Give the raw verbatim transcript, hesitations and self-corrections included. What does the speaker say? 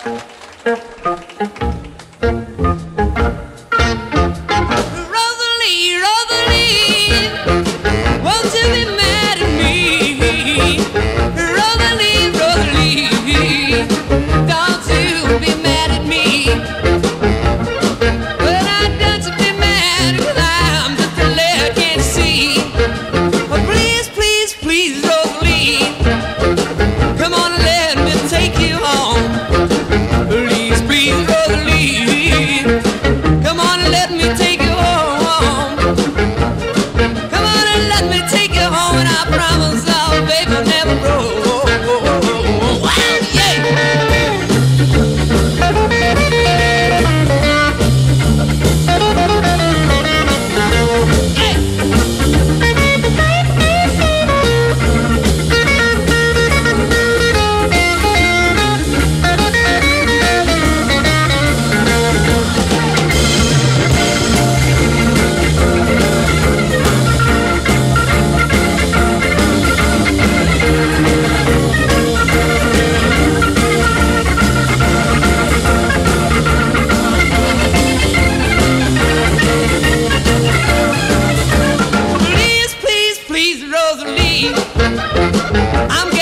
Rosalie, Rosalie, won't you be mad at me? Rosalie, Rosalie, don't you be mad at me. Well, I don't you be mad, 'cause I'm just a lad, can't you see? Oh, please, please, please, Rosalie, come on and let me take you home. Please, please, Rosalie, come on and let me take you home. Come on and let me take you home, and I promise I'll, baby, never grow. Wow, yeah. Please, please, please, Rosalie, I'm